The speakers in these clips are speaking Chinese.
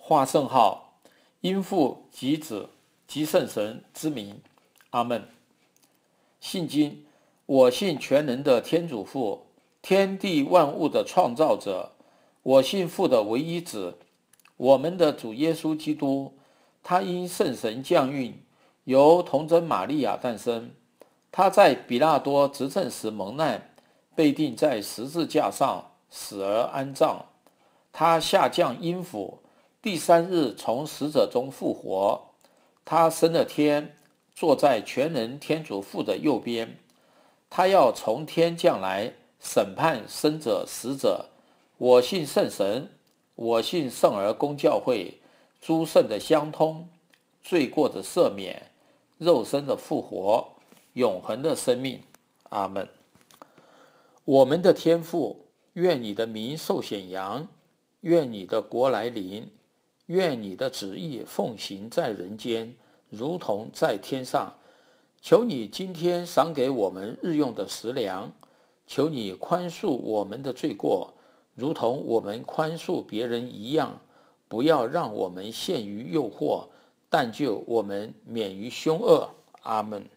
画圣号，因父及子及圣神之名，阿们。信经，我信全能的天主父，天地万物的创造者。我信父的唯一子，我们的主耶稣基督。他因圣神降孕，由童贞玛利亚诞生。他在比拉多执政时蒙难，被钉在十字架上，死而安葬。他下降阴府，第三日从死者中复活。他升了天，坐在全能天主父的右边。他要从天降来，审判生者死者。我信圣神，我信圣而公教会，诸圣的相通，罪过的赦免，肉身的复活，永恒的生命。阿们。我们的天父，愿你的名受显扬，愿你的国来临，愿你的旨意奉行在人间，如同在天上。求你今天赏给我们日用的食粮，求你宽恕我们的罪过，如同我们宽恕别人一样，不要让我们陷于诱惑，但救我们免于凶恶。阿们。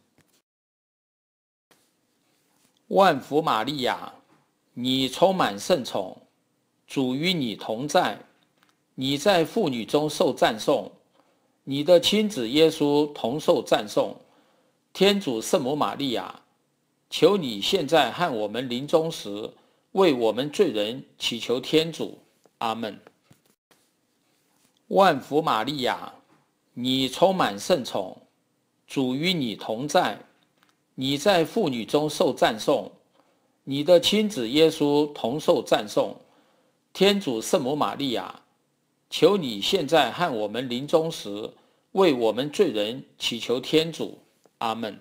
万福玛利亚，你充满圣宠，主与你同在，你在妇女中受赞颂，你的亲子耶稣同受赞颂。天主圣母玛利亚，求你现在和我们临终时，为我们罪人祈求天主。阿们。万福玛利亚，你充满圣宠，主与你同在，你在妇女中受赞颂，你的亲子耶稣同受赞颂。天主圣母玛利亚，求你现在和我们临终时，为我们罪人祈求天主。阿们。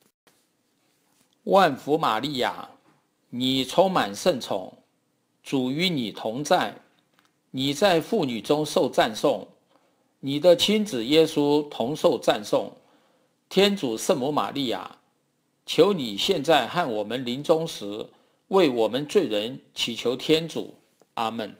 万福玛利亚，你充满圣宠，主与你同在，你在妇女中受赞颂，你的亲子耶稣同受赞颂。天主圣母玛利亚，求你现在和我们临终时，为我们罪人祈求天主。阿们。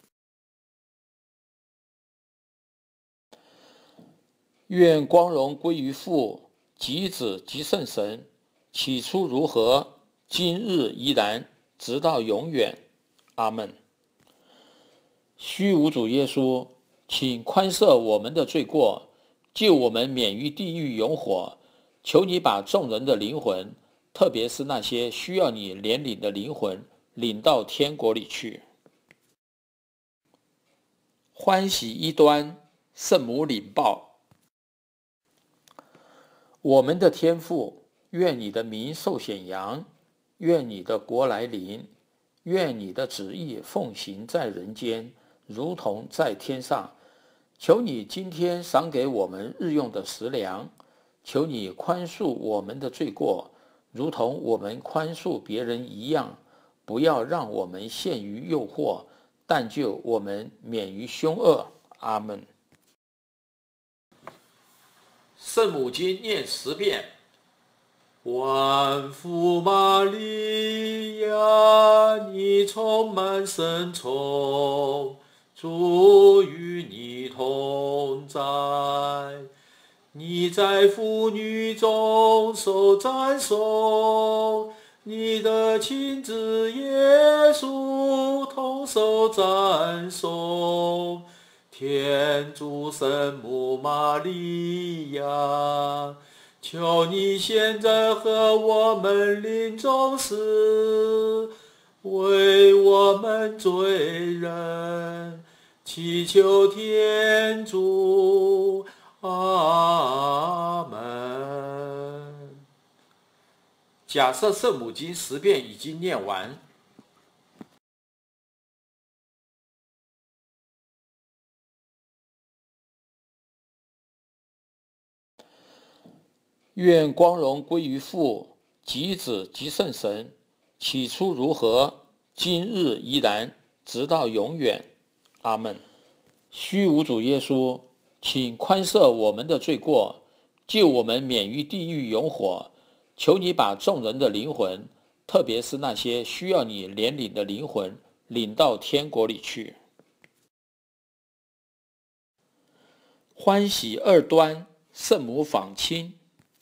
愿光荣归于父及子及圣神，起初如何，今日依然，直到永远。阿们。虚无主耶稣，请宽赦我们的罪过，救我们免于地狱永火。求你把众人的灵魂，特别是那些需要你怜悯的灵魂，领到天国里去。欢喜一端，圣母领报。我们的天父，愿你的名受显扬，愿你的国来临，愿你的旨意奉行在人间，如同在天上。求你今天赏给我们日用的食粮，求你宽恕我们的罪过，如同我们宽恕别人一样，不要让我们陷于诱惑，但救我们免于凶恶。阿们。圣母经念10遍。万福玛利亚，你充满圣宠，主与你同在，你在妇女中受赞颂，你的亲子耶稣同受赞颂。天主圣母玛利亚，求你现在和我们临终时，为我们罪人祈求天主。阿们。假设圣母经10遍已经念完，愿光荣归于父及子及圣神，起初如何，今日依然，直到永远。阿们。虚无主耶稣，请宽赦我们的罪过，救我们免于地狱永火。求你把众人的灵魂，特别是那些需要你怜悯的灵魂，领到天国里去。 欢喜二端，圣母访亲。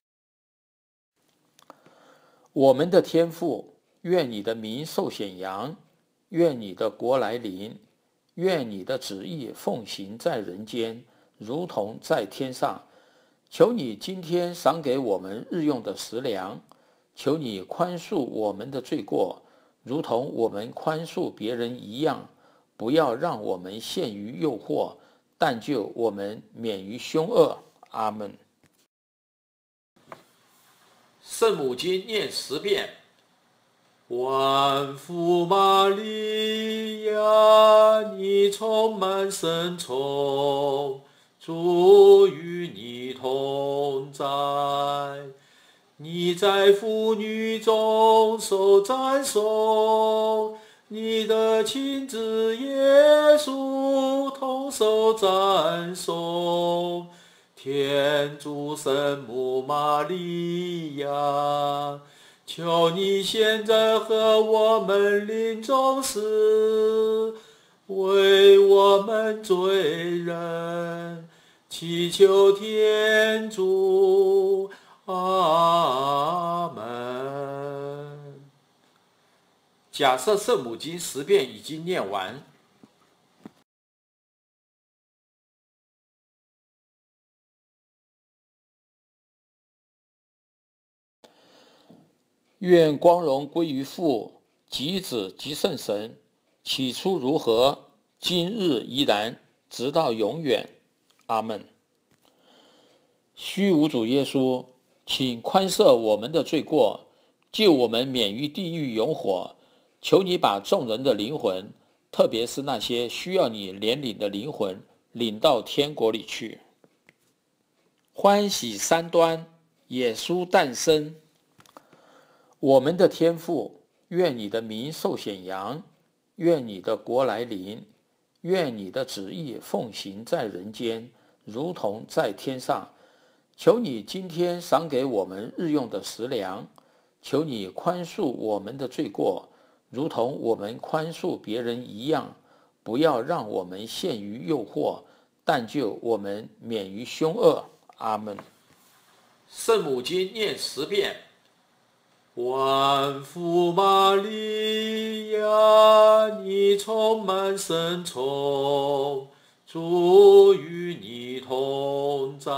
我们的天父，愿你的名受显扬，愿你的国来临，愿你的旨意奉行在人间，如同在天上。求你今天赏给我们日用的食粮，求你宽恕我们的罪过，如同我们宽恕别人一样，不要让我们陷于诱惑，但救我们免于凶恶。阿们。圣母经念10遍。万福玛利亚，你充满圣宠，主与你同在。你在妇女中受赞颂，你的亲子耶稣同受赞颂。天主圣母玛利亚，求你现在和我们临终时，为我们罪人祈求天主。阿门。假设圣母经10遍已经念完，愿光荣归于父、及子、及圣神，起初如何，今日依然，直到永远。阿们。虚无主耶稣，请宽赦我们的罪过，救我们免于地狱永火。求你把众人的灵魂，特别是那些需要你怜悯的灵魂，领到天国里去。欢喜3端，耶稣诞生。我们的天父，愿你的名受显扬，愿你的国来临，愿你的旨意奉行在人间，如同在天上。求你今天赏给我们日用的食粮，求你宽恕我们的罪过，如同我们宽恕别人一样，不要让我们陷于诱惑，但救我们免于凶恶。阿们。圣母经念10遍。万福玛利亚，你充满圣宠，主与你同在。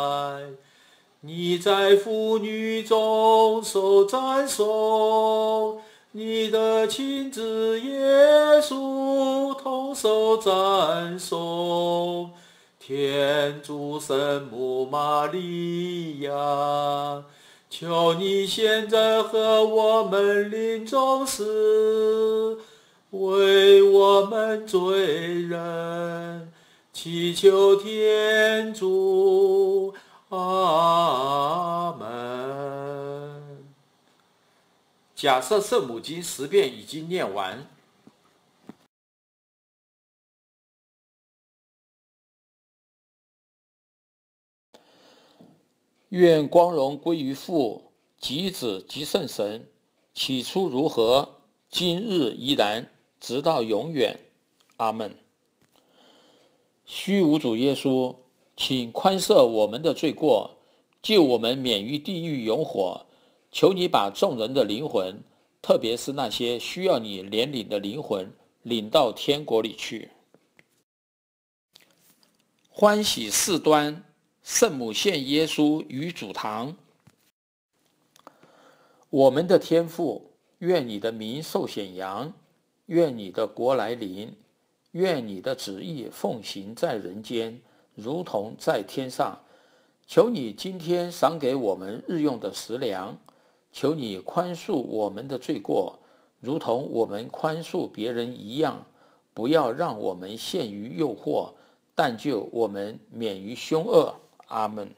你在妇女中受赞颂，你的亲子耶稣同受赞颂。天主圣母玛利亚，求你现在和我们临终时，为我们罪人祈求天主。阿门。假设圣母经10遍已经念完，愿光荣归于父、及子、及圣神，起初如何，今日依然，直到永远。阿们。虚无主耶稣，请宽赦我们的罪过，救我们免于地狱永火。求你把众人的灵魂，特别是那些需要你怜悯的灵魂，领到天国里去。欢喜4端，圣母献耶稣于主堂。我们的天父，愿你的名受显扬，愿你的国来临，愿你的旨意奉行在人间，如同在天上。求你今天赏给我们日用的食粮，求你宽恕我们的罪过，如同我们宽恕别人一样，不要让我们陷于诱惑，但救我们免于凶恶。阿们。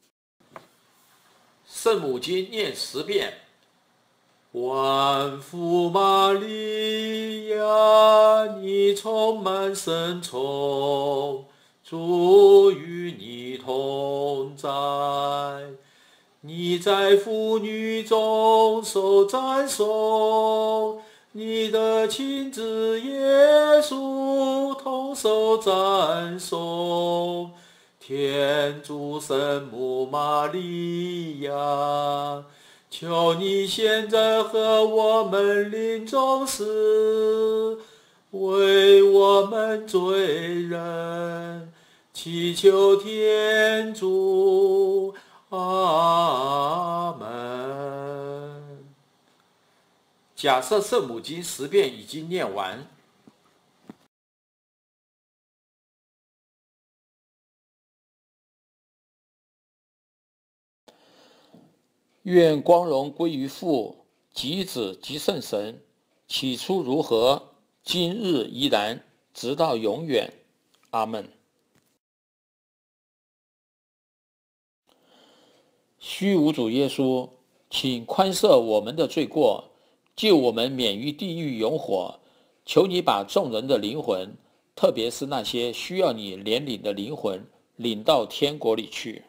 圣母经念10遍。万福玛利亚，你充满圣宠，主与你同在。你在妇女中受赞颂，你的亲子耶稣同受赞颂。 天主圣母玛利亚，求你现在和我们临终时，为我们罪人祈求天主。阿门。假设圣母经10遍已经念完。 愿光荣归于父、及子、及圣神，起初如何，今日依然，直到永远。阿们。虚无主耶稣，请宽赦我们的罪过，救我们免于地狱永火。求你把众人的灵魂，特别是那些需要你怜悯的灵魂，领到天国里去。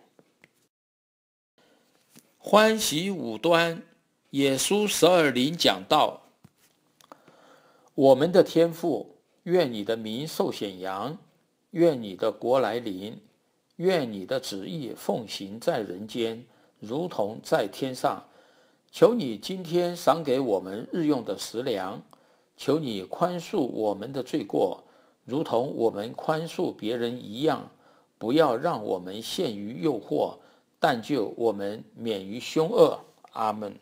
欢喜五端，耶稣12灵讲道：我们的天父，愿你的名受显扬，愿你的国来临，愿你的旨意奉行在人间，如同在天上。求你今天赏给我们日用的食粮，求你宽恕我们的罪过，如同我们宽恕别人一样，不要让我们陷于诱惑，但救我们免于凶恶。阿们。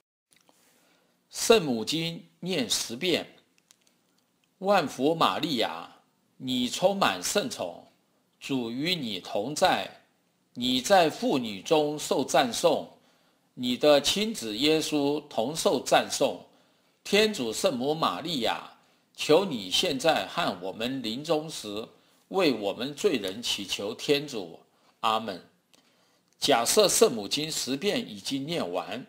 圣母经念10遍。万福玛利亚，你充满圣宠，主与你同在，你在妇女中受赞颂，你的亲子耶稣同受赞颂。天主圣母玛利亚，求你现在和我们临终时，为我们罪人祈求天主。阿们。假设圣母经10遍已经念完。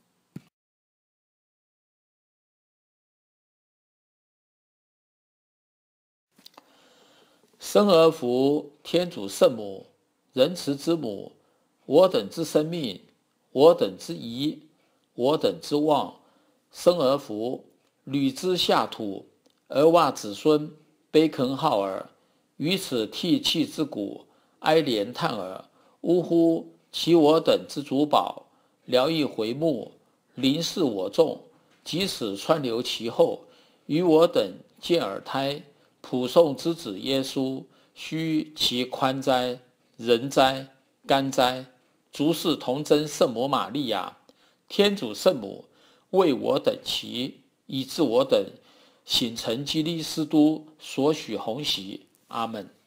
生而福，天主圣母，仁慈之母，我等之生命，我等之仪，我等之望。生而福，履之下土，而袜子孙，卑肯好耳。于此涕泣之谷，哀怜叹耳。呜呼！其我等之主保，疗愈回目，临视我众，即使川流其后，于我等见耳胎。普颂之子耶稣，须其宽哉，仁哉，甘哉！诸事童真圣母玛利亚，天主圣母，为我等祈，以致我等醒成基督所许宏喜。阿们。